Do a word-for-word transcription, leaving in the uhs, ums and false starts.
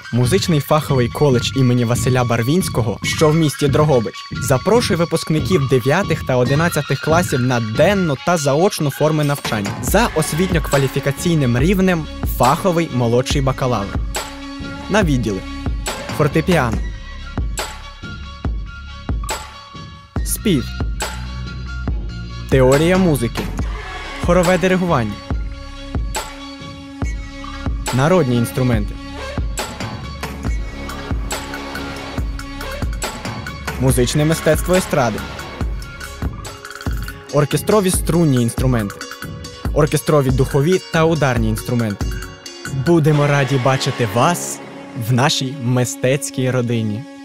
Музичний фаховий коледж імені Василя Барвінського, що в місті Дрогобич, запрошує випускників дев'ятих та одинадцятих класів на денну та заочну форми навчання за освітньо-кваліфікаційним рівнем фаховий молодший бакалавр. На відділи: фортепіано, спів, теорія музики, хорове диригування, народні інструменти, музичне мистецтво естради, оркестрові струнні інструменти, оркестрові духові та ударні інструменти. Будемо раді бачити вас в нашій мистецькій родині.